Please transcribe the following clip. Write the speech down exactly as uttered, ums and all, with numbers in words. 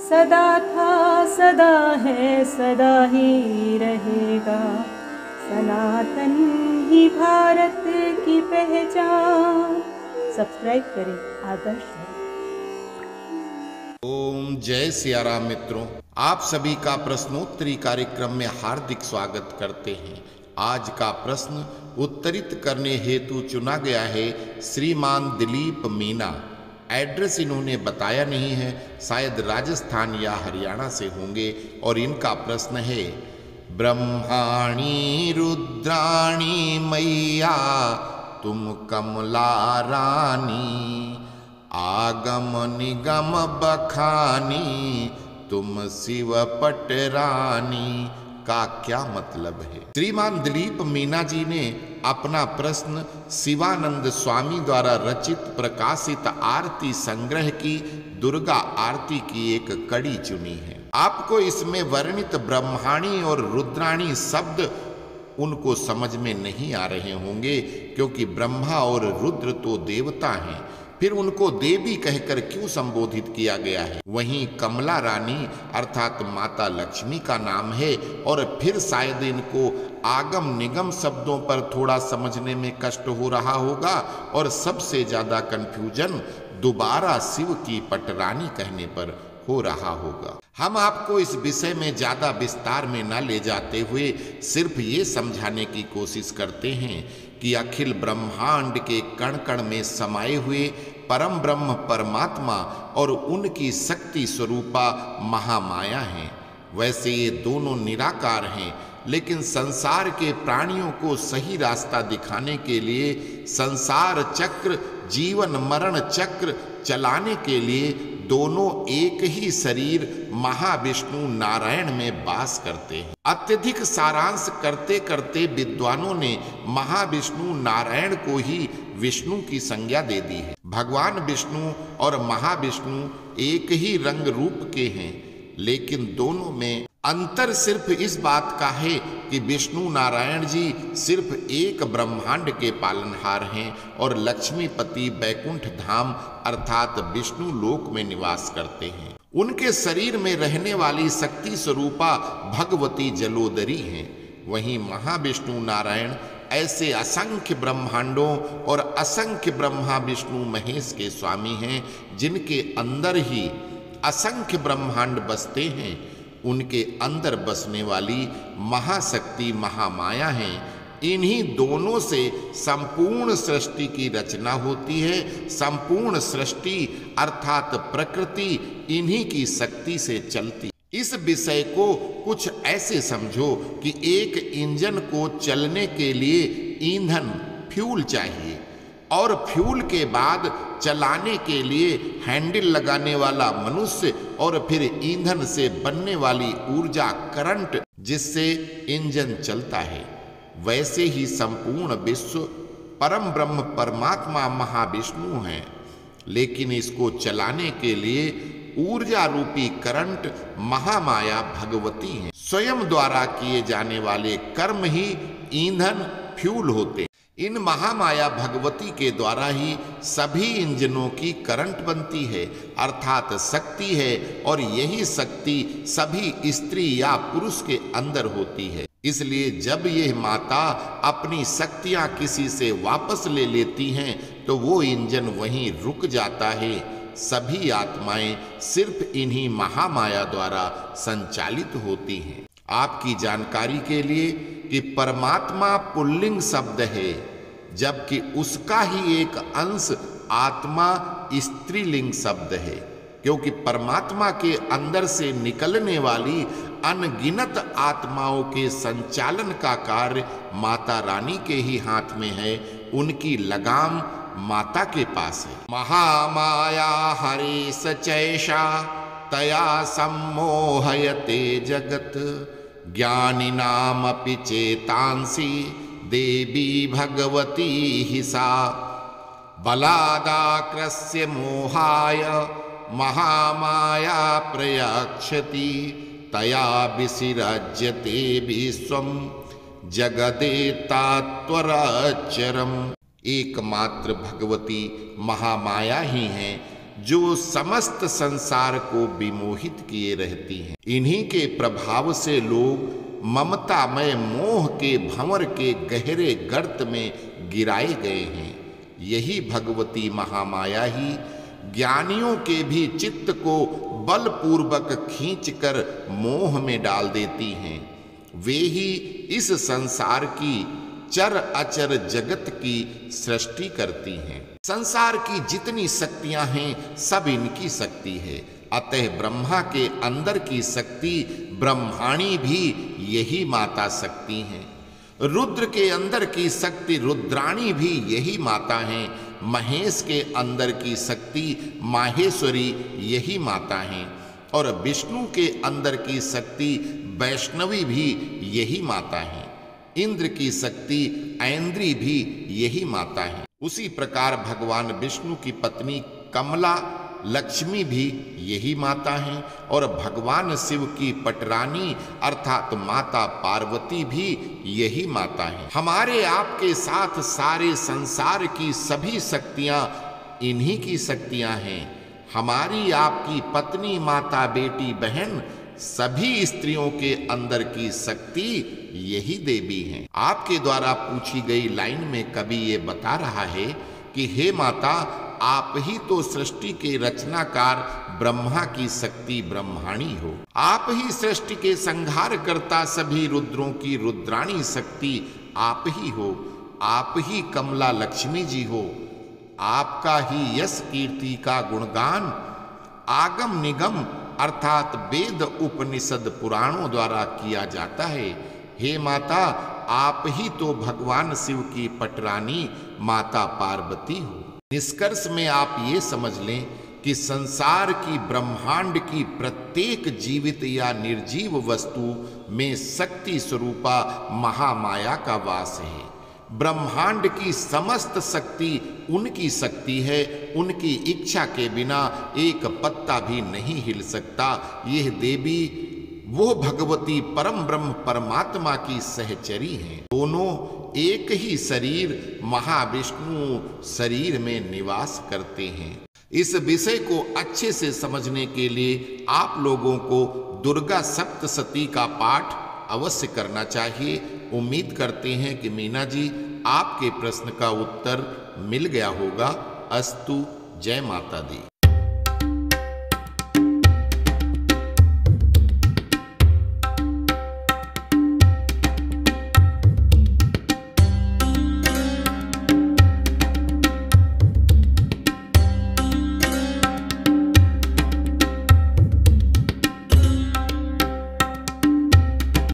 सदा था, सदा है, सदा ही रहेगा। सनातन ही भारत की पहचान। सब्सक्राइब करें आदर्श। ओम जय सियाराम। मित्रों, आप सभी का प्रश्नोत्तरी कार्यक्रम में हार्दिक स्वागत करते हैं। आज का प्रश्न उत्तरित करने हेतु चुना गया है श्रीमान दिलीप मीना। एड्रेस इन्होंने बताया नहीं है, शायद राजस्थान या हरियाणा से होंगे। और इनका प्रश्न है, ब्रह्माणी रुद्राणी मैया तुम कमला रानी, आगम निगम बखानी तुम शिव पटरानी का क्या मतलब है। श्रीमान दिलीप मीना जी ने अपना प्रश्न शिवानंद स्वामी द्वारा रचित प्रकाशित आरती संग्रह की दुर्गा आरती की एक कड़ी चुनी है। आपको इसमें वर्णित ब्रह्माणी और रुद्राणी शब्द उनको समझ में नहीं आ रहे होंगे, क्योंकि ब्रह्मा और रुद्र तो देवता हैं, फिर उनको देवी कहकर क्यों संबोधित किया गया है। वहीं कमला रानी अर्थात माता लक्ष्मी का नाम है, और फिर शायद इनको आगम निगम शब्दों पर थोड़ा समझने में कष्ट हो रहा होगा, और सबसे ज्यादा कंफ्यूजन दोबारा शिव की पटरानी कहने पर हो रहा होगा। हम आपको इस विषय में ज्यादा विस्तार में न ले जाते हुए सिर्फ ये समझाने की कोशिश करते हैं कि अखिल ब्रह्मांड के कण कण में समाये हुए परम ब्रह्म परमात्मा और उनकी शक्ति स्वरूपा महामाया हैं। वैसे ये दोनों निराकार हैं, लेकिन संसार के प्राणियों को सही रास्ता दिखाने के लिए, संसार चक्र जीवन मरण चक्र चलाने के लिए दोनों एक ही शरीर महाविष्णु नारायण में वास करते हैं। अत्यधिक सारांश करते करते विद्वानों ने महाविष्णु नारायण को ही विष्णु की संज्ञा दे दी है। भगवान विष्णु और महाविष्णु एक ही रंग रूप के हैं, लेकिन दोनों में अंतर सिर्फ इस बात का है कि विष्णु नारायण जी सिर्फ एक ब्रह्मांड के पालनहार हैं और लक्ष्मीपति बैकुंठ धाम अर्थात विष्णु लोक में निवास करते हैं। उनके शरीर में रहने वाली शक्ति स्वरूपा भगवती जलोदरी हैं। वहीं महाविष्णु नारायण ऐसे असंख्य ब्रह्मांडों और असंख्य ब्रह्मा विष्णु महेश के स्वामी हैं, जिनके अंदर ही असंख्य ब्रह्मांड बसते हैं। उनके अंदर बसने वाली महाशक्ति महामाया हैं। इन्हीं दोनों से संपूर्ण सृष्टि की रचना होती है। संपूर्ण सृष्टि अर्थात प्रकृति इन्हीं की शक्ति से चलती। इस विषय को कुछ ऐसे समझो कि एक इंजन को चलने के लिए ईंधन फ्यूल चाहिए, और फ्यूल के बाद चलाने के लिए हैंडल लगाने वाला मनुष्य, और फिर ईंधन से बनने वाली ऊर्जा करंट, जिससे इंजन चलता है। वैसे ही संपूर्ण विश्व परम ब्रह्म परमात्मा महाविष्णु हैं, लेकिन इसको चलाने के लिए ऊर्जा रूपी करंट महामाया भगवती है। स्वयं द्वारा किए जाने वाले कर्म ही ईंधन फ्यूल होते हैं। इन महामाया भगवती के द्वारा ही सभी इंजनों की करंट बनती है, अर्थात शक्ति है, और यही शक्ति सभी स्त्री या पुरुष के अंदर होती है। इसलिए जब यह माता अपनी शक्तियां किसी से वापस ले लेती हैं, तो वो इंजन वहीं रुक जाता है। सभी आत्माएं सिर्फ इन्हीं महामाया द्वारा संचालित होती हैं। आपकी जानकारी के लिए कि परमात्मा पुल्लिंग शब्द है, जबकि उसका ही एक अंश आत्मा स्त्रीलिंग शब्द है, क्योंकि परमात्मा के अंदर से निकलने वाली अनगिनत आत्माओं के संचालन का कार्य माता रानी के ही हाथ में है। उनकी लगाम माता के पास है। महामाया हरि सचैषा तया सम्मोहयते जगत, ज्ञानिनामपि चेतांसि देवी भगवती ही सा, बलादाकृस्य मोहाय महामाया प्रयक्षति, तया विसिरज्यते विश्वम जगदेतात्वरचरम। एकमात्र भगवती महामाया ही हैं जो समस्त संसार को विमोहित किए रहती हैं। इन्हीं के प्रभाव से लोग ममतामय मोह के भंवर के गहरे गर्त में गिराए गए हैं। यही भगवती महामाया ही ज्ञानियों के भी चित्त को बलपूर्वक खींचकर मोह में डाल देती हैं। वे ही इस संसार की चर अचर जगत की सृष्टि करती हैं। संसार की जितनी शक्तियां हैं सब इनकी शक्ति है। अतः ब्रह्मा के अंदर की शक्ति ब्रह्माणी भी यही माता शक्ति हैं। रुद्र के अंदर की शक्ति रुद्राणी भी यही माता हैं। महेश के अंदर की शक्ति माहेश्वरी यही माता हैं। और विष्णु के अंदर की शक्ति वैष्णवी भी यही माता हैं। इंद्र की शक्ति ऐन्द्री भी यही माता है। उसी प्रकार भगवान विष्णु की पत्नी कमला लक्ष्मी भी यही माता हैं। और भगवान शिव की पटरानी अर्थात माता पार्वती भी यही माता हैं। हमारे आपके साथ सारे संसार की सभी शक्तियां इन्हीं की शक्तियां हैं। हमारी आपकी पत्नी, माता, बेटी, बहन सभी स्त्रियों के अंदर की शक्ति यही देवी हैं। आपके द्वारा पूछी गई लाइन में कवि ये बता रहा है कि हे माता, आप ही तो सृष्टि के रचनाकार ब्रह्मा की शक्ति ब्रह्माणी हो। आप ही सृष्टि के संहार करता सभी रुद्रों की रुद्राणी शक्ति आप ही हो। आप ही कमला लक्ष्मी जी हो। आपका ही यश कीर्ति का गुणगान आगम निगम अर्थात वेद उपनिषद पुराणों द्वारा किया जाता है। हे माता, आप ही तो भगवान शिव की पटरानी माता पार्वती हो। निष्कर्ष में आप ये समझ लें कि संसार की ब्रह्मांड की प्रत्येक जीवित या निर्जीव वस्तु में शक्ति स्वरूपा महामाया का वास है। ब्रह्मांड की समस्त शक्ति उनकी शक्ति है। उनकी इच्छा के बिना एक पत्ता भी नहीं हिल सकता। यह देवी वो भगवती परम ब्रह्म परमात्मा की सहचरी हैं। दोनों एक ही शरीर महाविष्णु शरीर में निवास करते हैं। इस विषय को अच्छे से समझने के लिए आप लोगों को दुर्गा सप्तशती का पाठ अवश्य करना चाहिए। उम्मीद करते हैं कि मीना जी आपके प्रश्न का उत्तर मिल गया होगा। अस्तु। जय माता दी।